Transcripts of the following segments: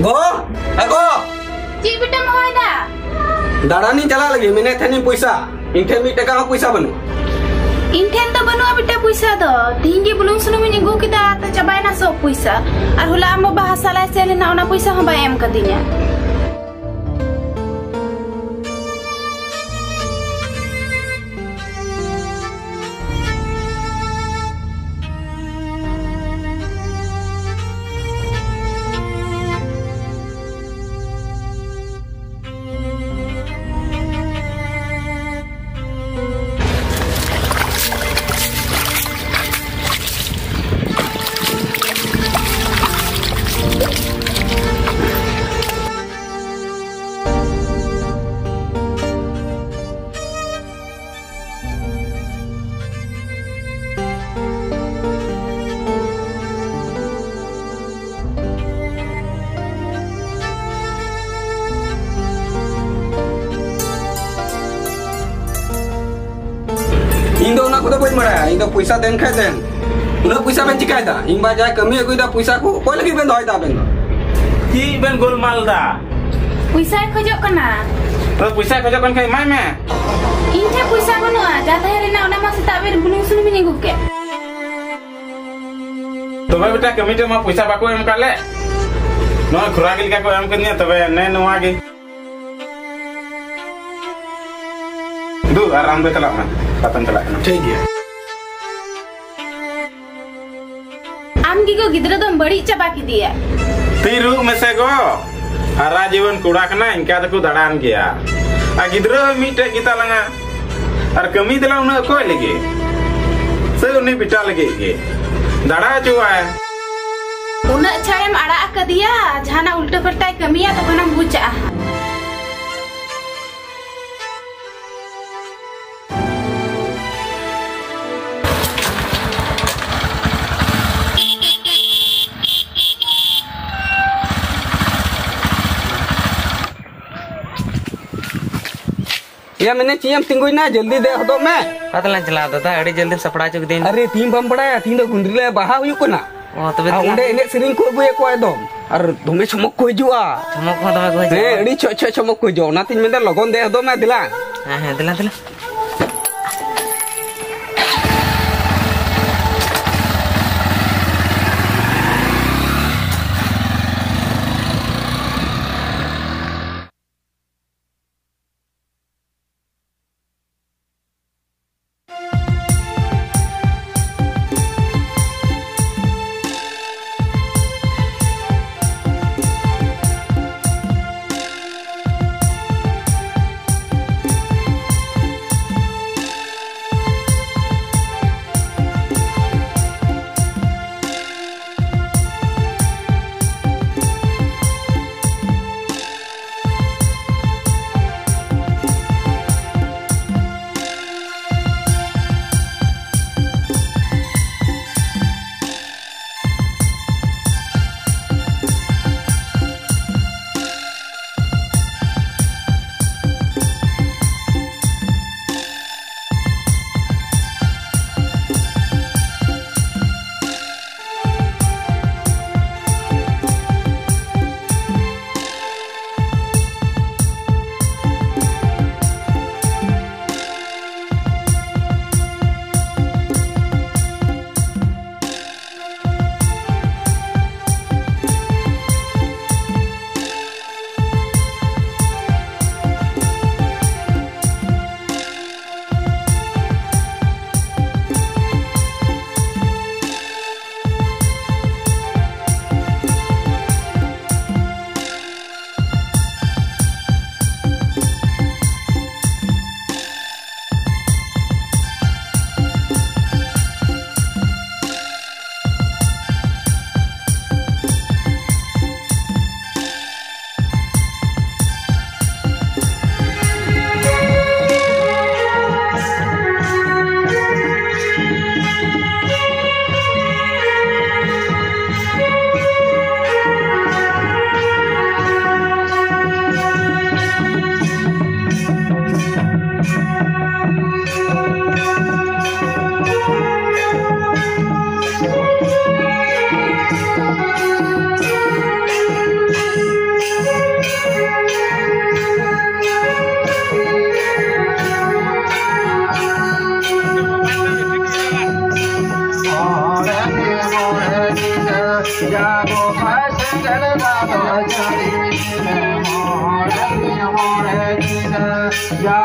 गो गो ची बेटा मोहदा दाड़ानी चला लगे मैंने थनी पैसा इनठे मी टका पैसा बनु इनठेन तो बनुआ बेटा पैसा दो तींगी बुलुंग सुनुम नि गु किदा त चबायना सब पैसा और होला हम बाहा साला सेले ना ओना पैसा हम बायम कदिnya इन दो ना को बन बड़ा इन दो पैसा देन खाय देन उना पैसा बेन चिकाय दा इन बा जाय कमी अगुई दा पैसा को कोई लगी बेन दोय दा बेन की बेन गोलमाल दा पैसा खजो कना तो पैसा खजो कन खाय माय में इनठे पैसा बनुआ जाता है ना ओना मा सता बेन बुलुंग सुनुम नि गु के तबे बेटा कमिटी में पैसा बाको एम काले नो खुरा गिल का को एम कनिया तबे ने नवा गे दू आराम दे चला मैं पतन चला ठीक है आम गिगो गिद्रा दम बड़ी चबा की दिया तीरू में से गो हरा जीवन कुड़ा कना इनका तो दड़ान गया आ गिद्रा मीटे गीता लंगा और कमी दिला उन को लगे से उन्हें बिटा लगे के दड़ा चुआ है उना छायम आड़ा का दिया जाना उल्टा पलटा कमिया तो कना बुचा या मैंने चियम तिंगुई ना जल्दी दे हदो मैं पतला चला दादा अड़ी जल्दी सपड़ा चुक दिन अरे तीन बम बड़ा तीन दो गुंडले बाहा हुई को ना ओ तबे ओंडे एने सिरिंग को बुए को एकदम और धुमे चमक को हिजुआ चमक को तबे को हे अड़ी छ छ चमक को हिजो ना तीन में लगन दे हदो मैं दिला हां दिला दिला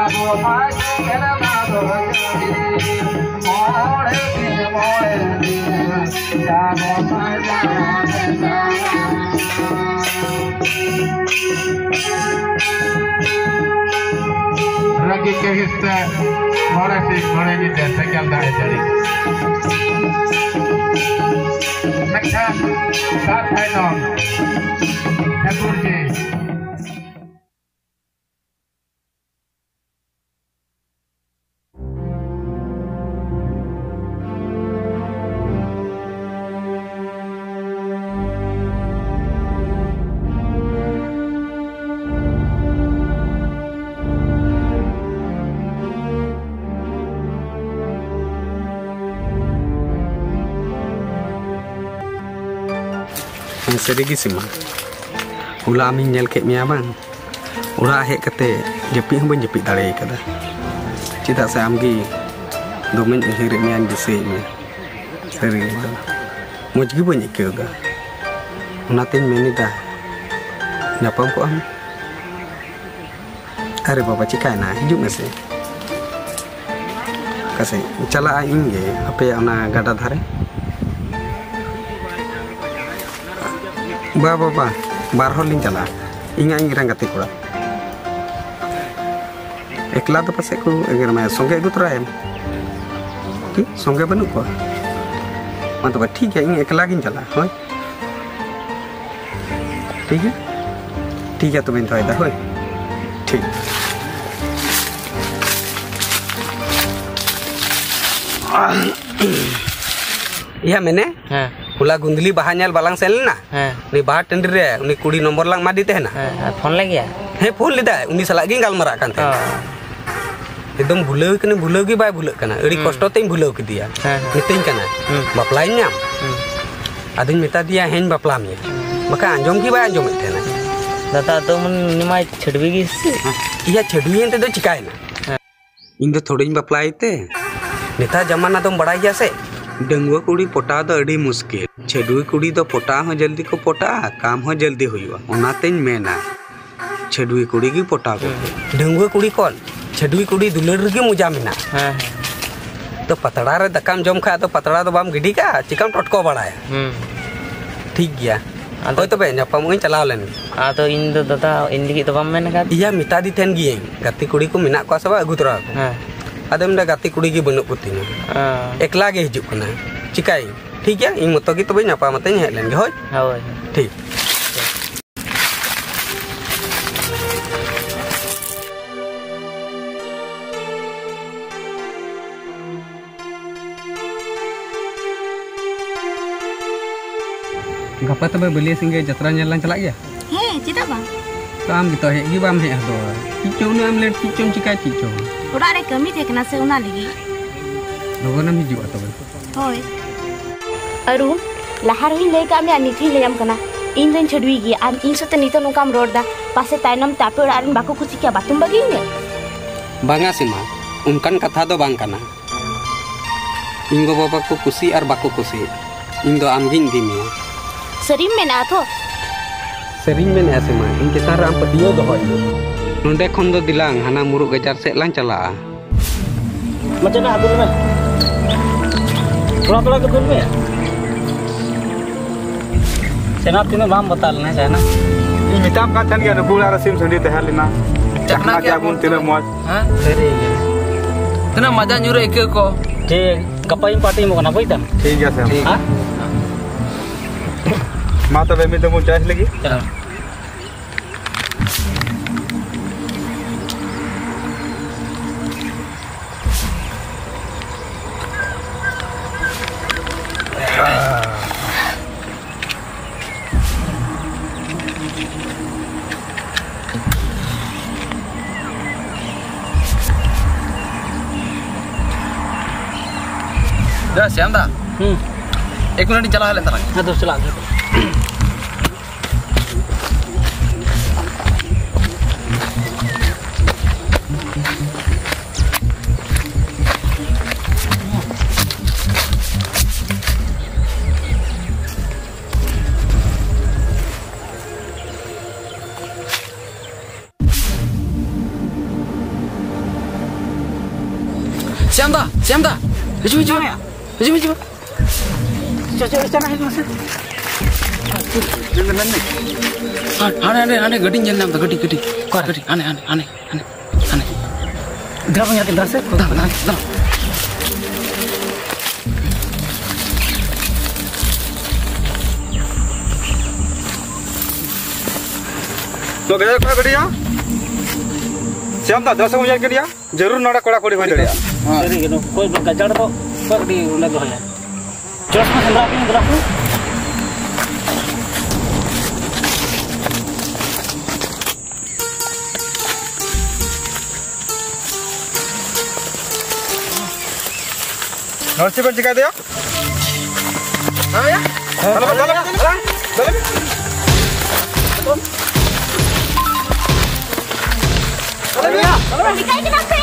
Lagi ke hista mana sih mana ni dah sekal dah jadi. Macam saat hai non, Kaburji. Sedikit sih mah. Ulah amin nyel kek mia bang. Ulah hek kate jepit hon jepit dare kada. Cita saya amgi domen hirik mian dise mi. Seri. Moj gi banyak ke ga. Unatin meni dah. Nyapam ko am. Are baba cikai na hidup nasi. Kasih cala aing ge ape ana gada dhare. Ba barhol ling chala inga ingirang gati kura ekla to pase ku eger ma songe gu turaem ठीक songe banu ko मतलब ठीक है ing ekla गिन चला होय ठीक है तो मैं तो होय ठीक iya mene Pula gundli bahannya balang selna. Ni bahat tendir ya, ni kudi nomor lang madi teh na. Phone lagi ya? He phone lida, uni salagi ngal merakan teh. Edom bulau kena bulau gi bai bulau kana. Eri kosto teh bulau ke dia. Niting kana. Baplain nyam. Adin minta dia hen baplam ya. Maka anjom gi bai anjom teh na. Data to mun ni mai chedwi gi. Iya chedwi ente do cikai na. Ing do thodain baplai teh. Neta जमाना तुम बड़ा ही से डंगुआ कुड़ी पोटा तो अड़ी मुश्किल छेडुई कुड़ी तो पोटा हो जल्दी को पोटा काम हो जल्दी हुआ ओनातेन मेना छेडुई कुड़ी की पोटा को डंगुआ कुड़ी कौन छेडुई कुड़ी दुलर के मुजा मेना तो पतड़ा रे दकाम जम खा तो पतड़ा तो बाम गिडी का चिकन टटको बड़ाया ठीक गया कोई तो बे ᱧᱟᱯᱟᱢ ᱤᱧ ᱪᱟᱞᱟᱣ ᱞᱮᱱ ᱟᱫᱚ ᱤᱧ ᱫᱚ ᱫᱟᱫᱟ ᱤᱧ ᱞᱟᱹᱜᱤᱫ ᱫᱚ ᱵᱟᱢ ᱢᱮᱱ ᱟᱠᱟᱫ iya ᱢᱮᱛᱟ ᱫᱤ ᱛᱮᱱ ᱜᱤᱭᱟᱹᱧ ᱜᱟᱛᱮ ᱠᱩᱲᱤ ᱠᱚ ᱢᱮᱱᱟᱜ ᱠᱚᱣᱟ ᱥᱮ ᱵᱟ ᱟᱹᱜᱩ ᱛᱚᱨᱟ ᱠᱚ Ada menda gati kudi gi banuk puting. Ekla ge hijuk kana. Cikai. ठीक है इन मतो की तो nyapa mate nya len ge hoy. Hoy. ठीक. Gapa tebe beli singgah jatra nyelan celak ya? Hei, cita bang. Kam gitu hek gi bam hek do. Cicong ni am let cicong cikai cicong. Udah ada kami teh kena se una lagi. Logo nam hiju atau. Hoy. Arun, lahar hi lay kami anithi leyam kana. In den chadwi gi an in sote nito nungkam road da. Pase tainam tapi arin baku kuci kya batum bagi ne. Banga sih mah. Unkan kata do bang kana. Ingo bapa ku kusi ar baku kusi. Indo amgin dimi. Sering mena atho. Sering mena sih mah. In kita ram pedio do hoy. Nonde khon do dilang hana muruk gajar se lang chala. Macam mana abul me? Pulang ke dulu ya? Senat ini bang batal nih saya. Ini mitam kan kan ya bulan rasim sendiri teh halina. Cakna kya gun tidak muat. Hah? Seri. Kena maja nyuruh ikut ko. Cik, kapain party mau kenapa itu? ठीक है sir. Hah? माता बेमी तो मुझे लगी. Jangan. dah siam dah. Ek minit चला है लेंता Nah, terus celak. Siam dah. Hijau. Aneh, gading jangan nam, gading. Aneh. Berapa yang kita rasa? Dah. तो गया कोई गड़िया श्याम दा 10 बजे गड़िया जरूर नड़ा कोड़ा कोड़ी हो जड़िया सरी के कोई गजड़ तो पकड़ी उले तो है चोस में संद्रा के अंदर को नौची पर चिका दिया हां भैया चलो दिखाई के नाम पे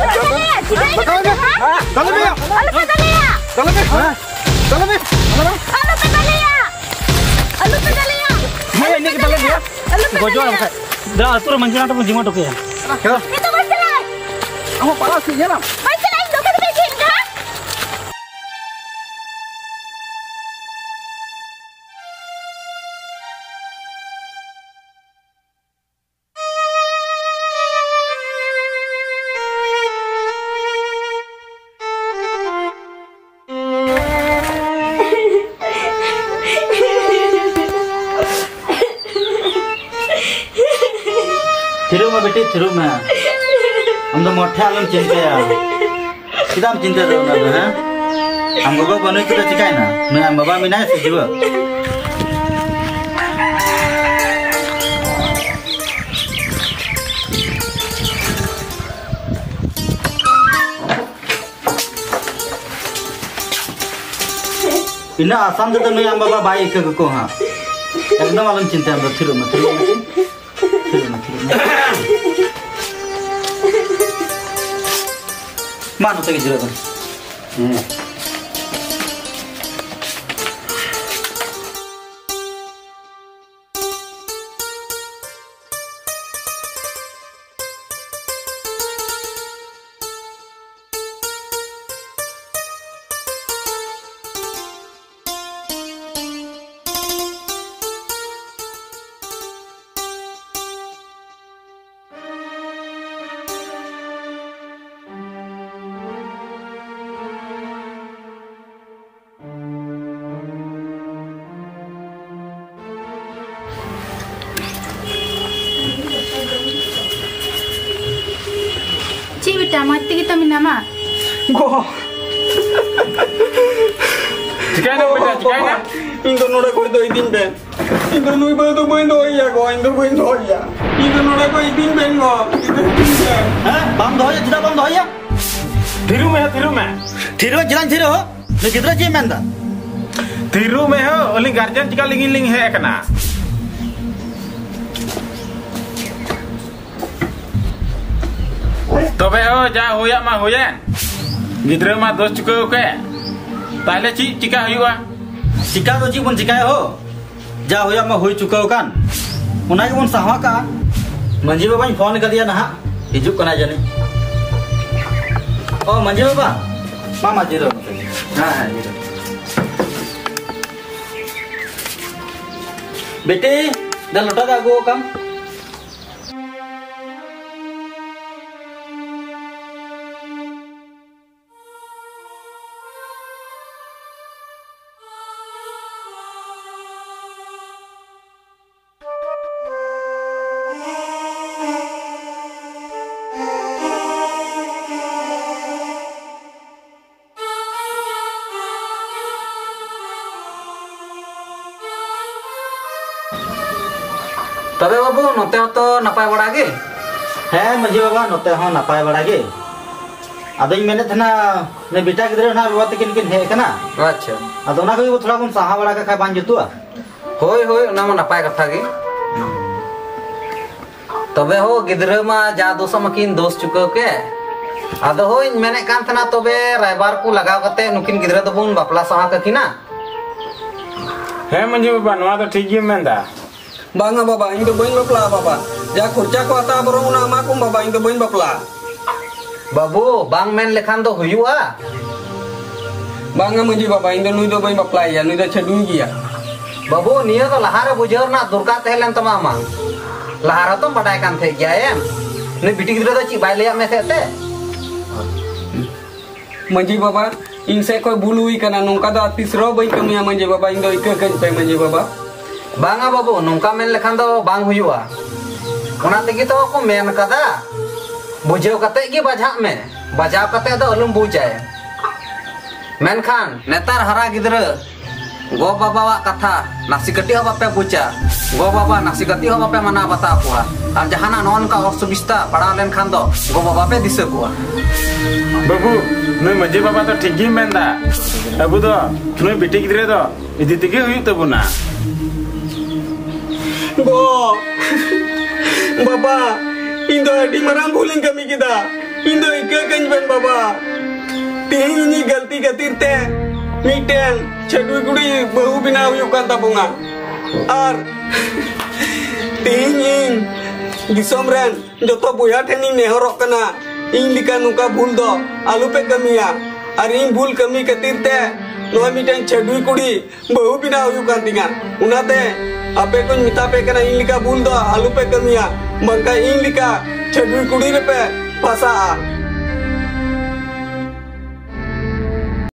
थिरू में बेटी थिरू में हम तो मोटे आलम चिंता है कितना चिंता तो ना तो हैं हम बाबा बने तो चिकाई ना मैं हम बाबा मिना से जीव इन्ना आसाम तो मैं हम बाबा बाई के को हाँ एकदम आलम चिंता है थिरू में मानो तक जरूरत है बेटा मत की तमी नामा गो चिकाई ना बेटा चिकाई ना इन तो नोड़ा कोई दो दिन बे इन तो नुई बे तो कोई दो या गो इन तो कोई दो या इन तो नोड़ा कोई दिन बे गो हैं बम दो या जिदा बम दो या थिरू में जिदा थिरू हो ने किधर जे मेंदा थिरू में हो ओली गार्जियन चिका लिंग है कना तबे हो जा होया मा होयन गिद्रे मा दोस्त चुके ओके ताले चिका हुआ चिका तो जी बन चिकाय हो जा होया मा होई चुका कान उना के बन साहवा का मंजी बाबा फोन कर दिया ना हिजुक कना जाने ओ मंजी बाबा मामा जीरो हां जीरो बेटे दा लोटा दा गो काम तबे बाबू नोते तो नपाय बड़ा गे है मंजी बाबा नोते हो नपाय बड़ा गे अदई मेने थना ने बेटा गिदरे ना बाबा तकिन किन हे कना अच्छा अदो ना कोई थोड़ा बन साहा बड़ा का खाय बान जतुआ होय ना मा नपाय कथा गे तबे हो गिदरे मा जा दोसा मकिन दोस्त चुके के अदो हो इन मेने कान थना तबे रायबार को लगाव कते नुकिन गिदरे तो बुन बापला सहा ककिना है मंजी बाबा नवा तो ठीक ही मेंदा बांगा बाबा इन तो बइन बपला बाबा जा खर्चा को आता बरो ना मा को बाबा इन तो बइन बपला Babu, bang men lekhan do huyua. Banga manji baba indo nui do bain baplai ya, nui do chadui gya. Babu, niya to lahara bujar na durka tehlen to mama. Lahara to badai kan the gya em. Nui biti gidra do chi bai leya me the te. Manji baba, inse koi bului kana nongka do atisro bain kamiya manji baba indo ikakan pe manji baba. Banga babu, nongka men lekhan do bang huyua. Ona tegi to ko men kada. Bujau kate gi bajak me. Bajau kate do alum bujai. Menkhan netar hara gidra go baba wa katha nasi kati ho bape buca go baba nasi kati ho bape mana bata kuha ar jahana non ka osubista pada len khan do go baba pe disa kuha. Babu nui manji baba to ठीक gi menda abu do nui biti gidre do idi tege huyuk tabuna. Go baba indo adi marang buling kami kita indo ikakan ben baba. Ini galti katir te miten chadui kudi bahu bina huyuk kan tabunga ar tingin disomren joto boya theni nehorok kana ing lika nuka bhul do alu pe kamiya ar ing bhul kami katir te noa miten chadui kudi bahu bina huyuk kan tinga unate ape ko mita pe kana ing lika bhul do alu pe kamiya mangka ing lika chadui kudi re pe pasa